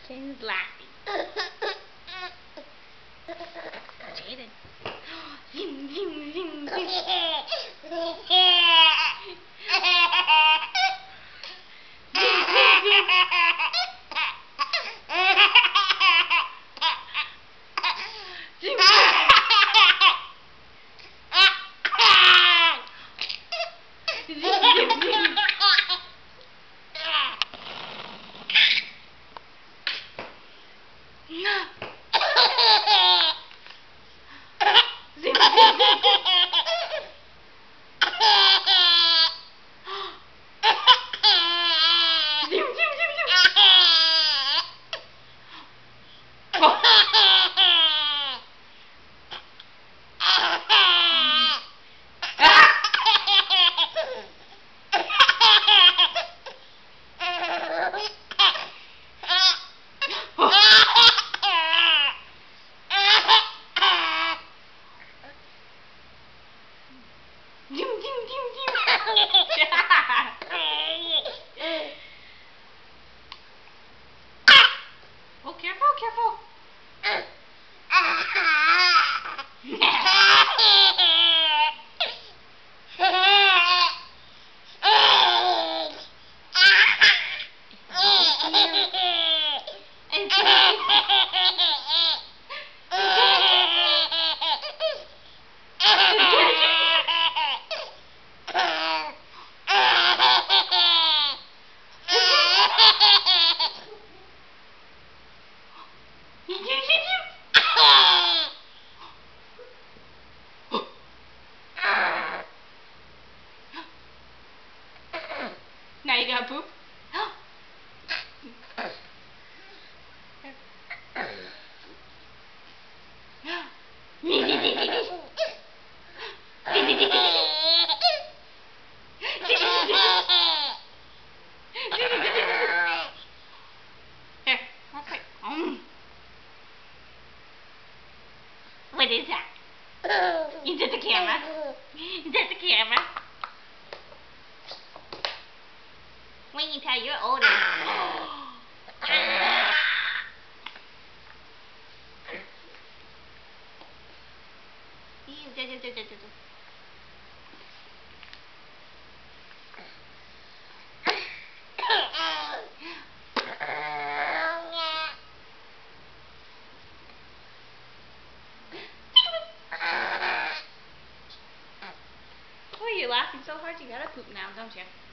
Jayden's laughing. Jayden. Zing, zing, zing, zing. Oh, careful, careful. Now you gotta poop. Here, let's wait. What is that? Is it the camera? Is that the camera? When you tell you're older. Oh, you're laughing so hard you gotta poop now, don't you?